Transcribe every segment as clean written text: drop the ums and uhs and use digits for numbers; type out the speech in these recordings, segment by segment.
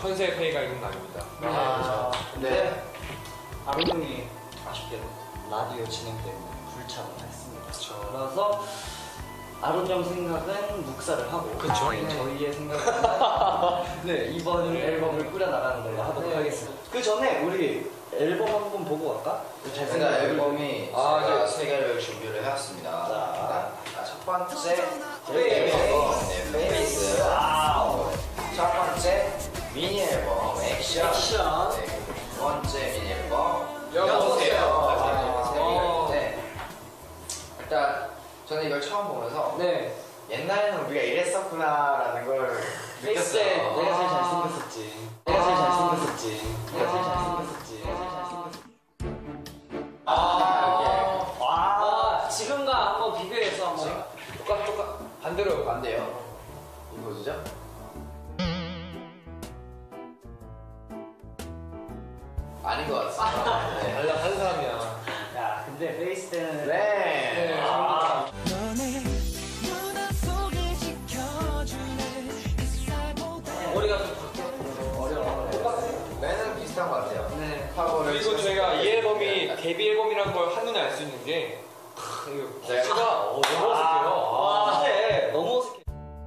컨셉 회의가 있는 날입니다. 그렇죠. 근데 아론 형이 아쉽게도 라디오 진행 때문에 불참을 했습니다. 그렇죠. 그래서 아론 형 생각은 묵사를 하고 그쵸. 저희의 생각은 네, 이번 앨범을 꾸려나가는 걸로 하도록 하겠습니다. 그 전에 우리 앨범 한번 보고 갈까? 제가 앨범이 제가 세 개를 준비를 해왔습니다. 자, 첫 번째 페이스. 페이스. 첫 번째 미니 앨범 액션. 네, 그리고 두 번째 미니 앨범 여보세요. 세 개인데 일단 저는 이걸 처음 보면서 네. 옛날에는 우리가 이랬었구나라는 걸 페이스 때 느꼈어요. 내가 제일 잘생겼었지. 내가 제일 잘생겼었지. 내가 제일 잘생겼었지. 내가 제일 잘생겼었지. 지금과 한번 비교해서 한번 똑같 반대요. 이 뭐죠? 아닌 것 같습니다. 네. 다른 사람이야. 야, 근데 페이스 때는 네. 머리가 좀 바뀌었고 어려워. 매는 비슷한 것 같아요. 네. 그리고 제가 이 앨범이 데뷔 앨범이라는 걸 한눈에 알 수 있는 게 이거 버스가 너무 어색해요. 네. 너무 어색해.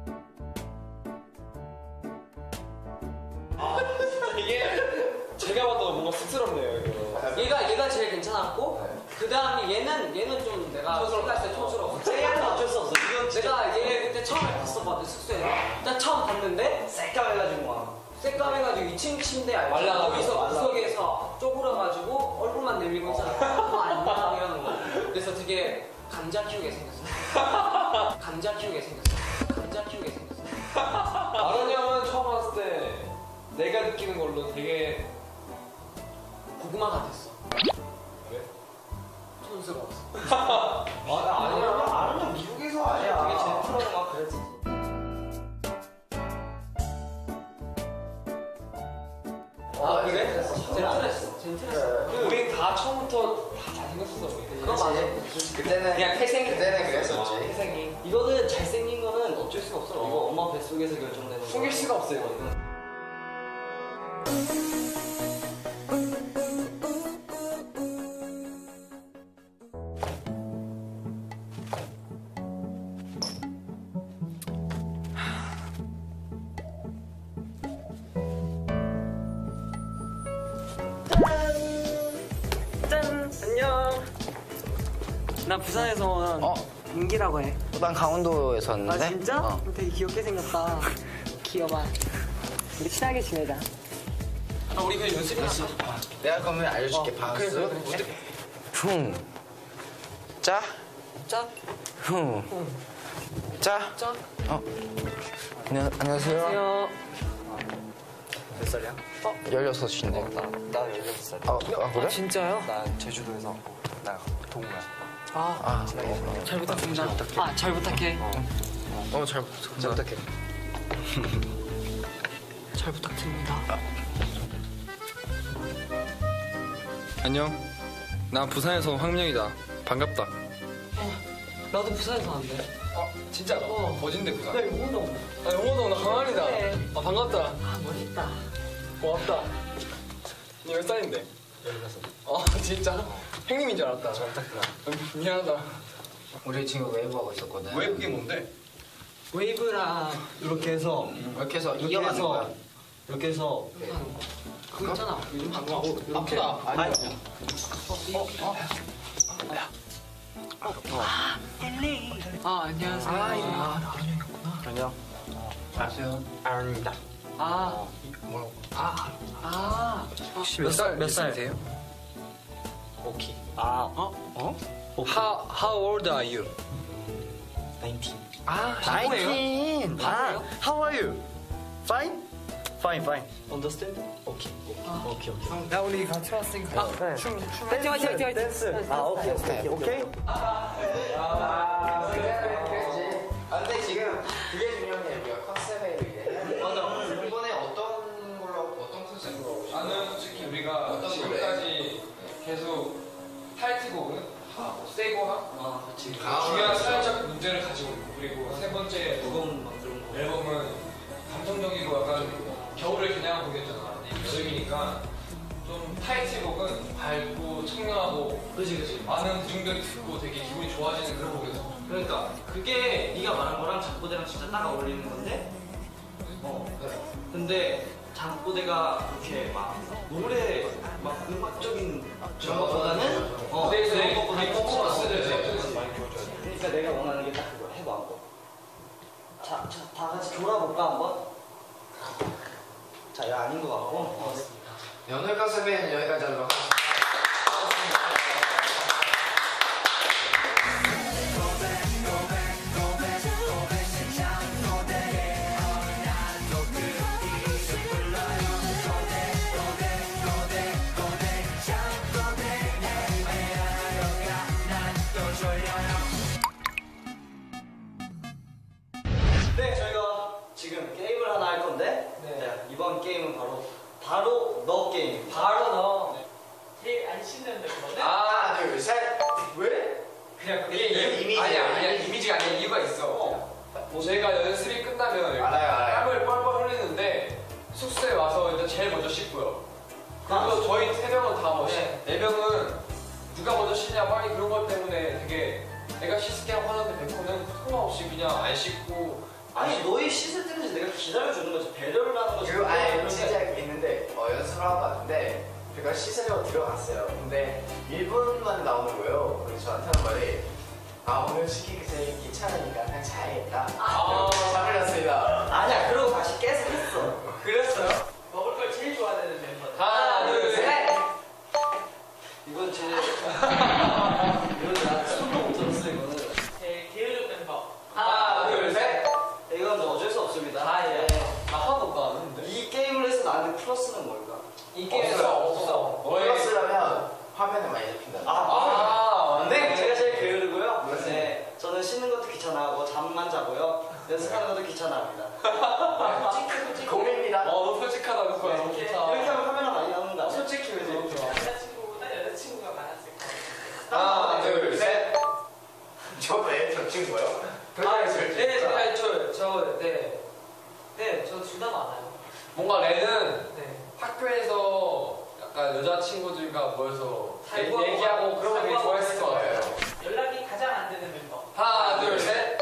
이게 제가 봐도 뭔가 쑥스럽네요. 이거. 얘가 제일 괜찮았고 그 다음에 얘는 좀 내가 생각했을 때 촌스러웠어. 얘는 어쩔 수 없어. 이건 내가 얘 그때 처음에 봤었거든 숙소에서. 딱 처음 봤는데 새까매가지고 막. 새까매가지고 2층 침대 알지? 말라가지고, 거기서 말라가지고. 구석에서 쪼그려가지고 얼굴만 내밀고 있잖아. 안녕 이러는 거. 그래서 되게 감자 키우게 생겼어. 감자 키우게 생겼어. 감자 키우게 생겼어. 아론 형은 처음 봤을 때 내가 느끼는 걸로 되게 고구마 같았어. 왜? 촌스러웠어. 아니야. 미국에서 아니야. 되게 젠틀하고 막 그랬지. 그래? 젠틀했어. 우린 다 처음부터 다 잘생겼었어. 우리. 그거 맞아. 그때는 그냥 태생이 그때는 그랬었지. 태생이 이거는 잘생긴 거는 어쩔 수가 없어. 이거 엄마 뱃속에서 결정되는 거. 숨길 수가 없어요. 이거는. 짠! 안녕. 나 부산에서 온 민기라고 해. 난 강원도에서 아 왔는데. 진짜? 되게 귀엽게 생겼다. 귀여워. 우리 친하게 지내자. 우리 그냥 연습이나 할까? 내가 그러면 알려줄게. 바운스. 쿵. 짜. 짠. 쿵. 짜. 짠. 안녕하세요. 안녕. 몇 살이야? 16인데. 나 16살. 아, 그래? 진짜요? 나 제주도에서 왔고, 나 동우야. 잘 부탁합니다. 아, 잘 부탁해. 잘 부탁해. 잘 부탁드립니다. 안녕. 나 부산에서 온 황명이다. 반갑다. 나도 부산에서 왔는데. 진짜? 어딘데 부산? 나 용호동. 아 영호도 나 강한이다. 그래. 아 반갑다. 아, 멋있다. 고맙다. 니 몇 살인데? 16. 진짜? 형님인 줄 알았다. 잘 부탁드려. 미안하다. 우리 지금 웨이브 하고 있었거든. 왜 그게 뭔데? 웨이브랑 이렇게 해서, 이렇게 해서 이렇게 이어가는 해서, 거야. 이렇게 해서. 그거 있잖아. 요즘 방송하고. 아프다. 아니, 아, 안녕하세요. 안녕. 안녕하세요. 아론입니다. 혹시 몇 살이세요? 오키. How old are you? 19. 아, 19. 바보예요? How are you? Fine? Fine, fine. Understand? 오케이. 오케이. 나 우리 같이 왔으니까. 화이팅, 화이팅, 화이팅, 화이팅. 댄스. 오케이. 근데 지금 그게 중요한 게 우리가 컨셉에 이제 맞아. 이번에 어떤 컨셉으로? 나는 솔직히 우리가 지금까지 계속 타이틀곡은 세거나 중요한 사회적 문제를 가지고 있고 그리고 세 번째 앨범 만드는 거. 앨범은 감성적이고 약간 겨울을 겨냥한 곡이었잖아. 타이틀곡은 밝고 청량하고 그지. 많은 분들이 듣고 되게 기분이 좋아지는 그런 곡이었어. 그러니까 그게 네가 말한 거랑 잠꼬대랑 진짜 딱 어울리는 건데. 근데 잠꼬대가 그렇게 막 노래 막 음악적인 그런 것보다는 근데 그런 것보다 퍼포먼스를 그치. 많이 보여줘야 돼. 그러니까 내가 원하는 게 딱 그거 해봐 한번. 자, 다 같이 돌아볼까 한번? 자, 이거 아닌 것 같고. 네, 오늘 컨셉은 여기까지 하도록 하겠습니다. 네, 저희가 지금 게임을 하나 할 건데, 네, 이번 게임은 바로 너 게임. 바로 너 제일 안 씻는 멤버는? 하나, 둘, 셋. 왜? 그냥 그게 이미지야, 아니야 이미지. 이미지가 아니라 이유가 있어. 제가 연습이 끝나면 알아요. 땀을 뻘뻘 흘리는데 숙소에 와서 일단 제일 먼저 씻고요. 그리고 저희 3명은 다 네. 4명은 누가 먼저 씻냐 빨리 그런 것 때문에 되게 내가 씻을게 하고 하는데 백호는 소용없이 그냥 안 씻고. 아니, 너희 씻을 때는 내가 기다려주는 거지. 배려를 하는 거지. 그리고 아예 진짜 있는데 연습을 하고 왔는데 제가 씻으려고 들어갔어요. 근데 1분 만에 나오는 거예요. 그래서 저한테 하는 말이 오늘 씻기기 제일 귀찮으니까 그냥 자야겠다. 잠을 잤습니다. 아니야, 그러고 다시 깨서 했어. 그랬어요? 먹을 걸 제일 좋아하는 멤버. 하나, 둘, 셋. 이건 이건 나 손도 못 들었어, 이거는. 제일 게으른 멤버. 하나, 둘, 셋. 이건 어쩔 수 없습니다. 예. 나 하나도 안 하는데. 이 게임을 해서 나한테 플러스는 뭘까? 이 게임에서 없어. 플러스라면 화면에 많이 잡힌다. 네, 제가 제일 게으르고요. 네, 저는 씻는 것도 귀찮아하고 잠만 자고요. 연습하는 것도 귀찮아합니다. 공입니다. 너무 솔직하다, 그거. 너무 이렇게 좋다. 하면 카메라 많이 나오는다. 솔직히 왜 너무 좋아. 남자친구보다 여자친구가 많았을 거예요. 하나, 둘, 셋. 저도 애 겹친 거요? 저 둘 다 많아요. 뭔가 렌은 네. 학교에서 약간 여자친구들과 모여서 살고 얘기하고 그런 거 되게 살고 좋아했을 것 같아요. 연락이 가장 안 되는 멤버. 하나, 둘, 셋.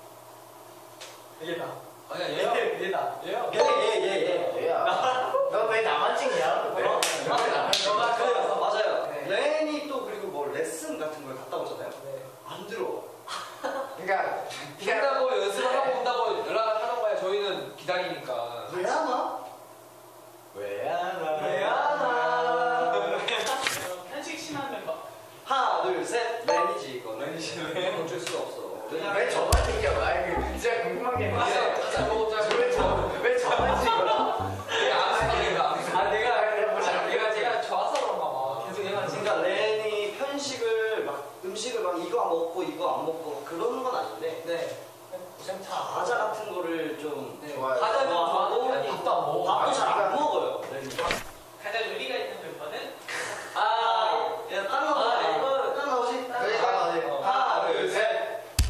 얘다. 아니야, 얘야. 얘다. 얘야. 얘야. 너 왜 나만 찍냐? 왜 나만 찍냐? 너가 그래요. 맞아요. 네. 렌이 또 그리고 뭐 레슨 같은 걸 갔다 오잖아요. 네. 안 들어. 그러니까 한다고 연습을 하고 온다고 연락을 하는 거야. 저희는 기다리니까. 왜 하나? 왜 하나? 왜 하나? 편식 심한 멤버. 하나, 둘, 셋. 렌이지, 이거. 렌이지. 어쩔 수가 없어. 왜 저만 찍냐? 진짜 궁금한 게 있는데 가자, 먹자. 왜 저만 찍어? 이게 안 생각인가? 제가 좋아서 그런가 봐. 계속 얘만 그러니까 렌이 편식을 음식을 이거 안 먹고 이거 안 먹고 그러는 건 아닌데 네. 과자 같은 거를 좀 네. 좋아요. 과자는 좋아하고 편이에요. 밥도 안 먹어. 밥도 잘 안 먹어요. 렌이. 가장 의리가 있는 멤버는 야, 딴 나오지? 이거 딴 나오지? 여기가 나오지? 하나, 둘, 셋.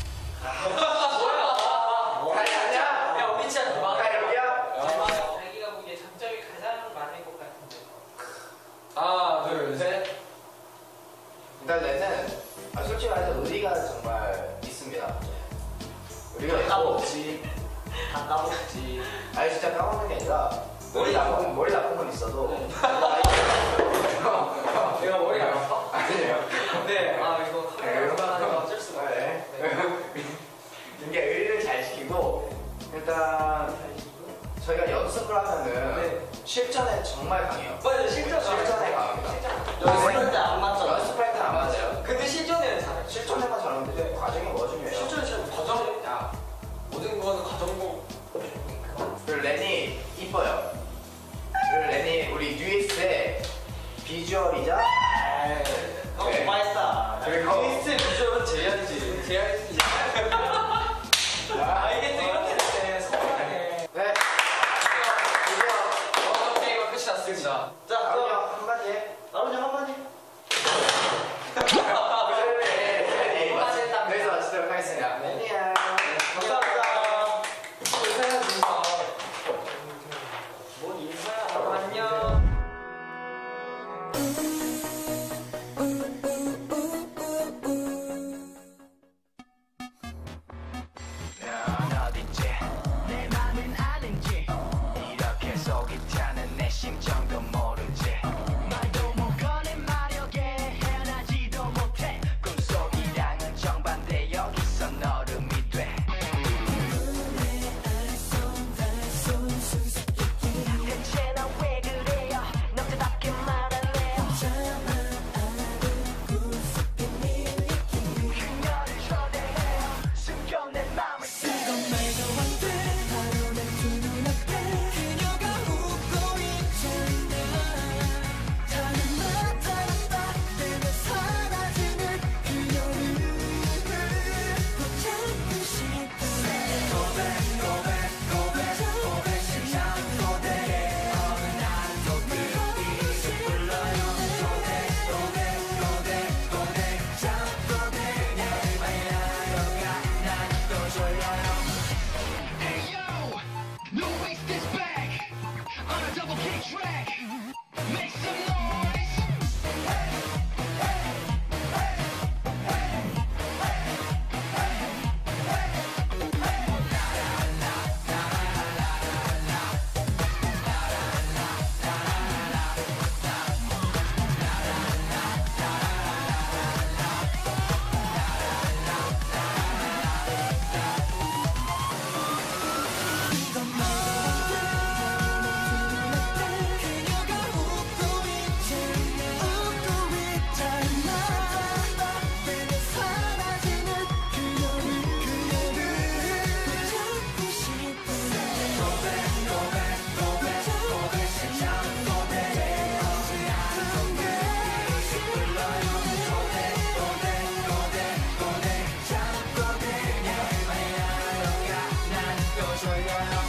다리 아니야? 야 우리 진짜 대박. 여기야? 자기가 보기에 장점이 가장 많은 것 같은데. 하나, 둘, 셋. 일단 렌은 솔직히 말해서 의리가 정말 있습니다. 의리가 다 있고 까먹지. 다 까먹지. 아니 진짜 까먹는 게 아니라 머리 나쁜 건 있어도 내가 머리가 아파? 아니에요. 네. 이거 카메라 보관하니까 어쩔 수가 없어요. 네. 이게 의리를 잘 지키고 일단 저희가 연습을 하면은 실전에 정말 강해요. 맞아요, 실전에 강합니다. 연습할 때 안 맞잖아. 연습할 때는 안 맞아요. 근데 실전에는 잘해. 실전에만 잘하는데 과정이 뭐 중요해요. 실전에 진짜 과정? 야, 모든 거는 과정고. 그리고 렌이 이뻐요. 그리고 렌이 우리 뉴이스트의 비주얼이자 형 맛있다. 그리고 리스트 비주얼은 제약이지. 제약이 이게 또 이렇게 됐대. 서운하게. 네. 저번 게임은 끝이 났습니다. 자, 나은이 그럼 형 한마디 해. 나은이 형 한마디. 그래서 마치도록 하겠습니다. 안녕. 감사합니다. 인사해야 된다. 뭔 인사야. 안녕. 맞춰야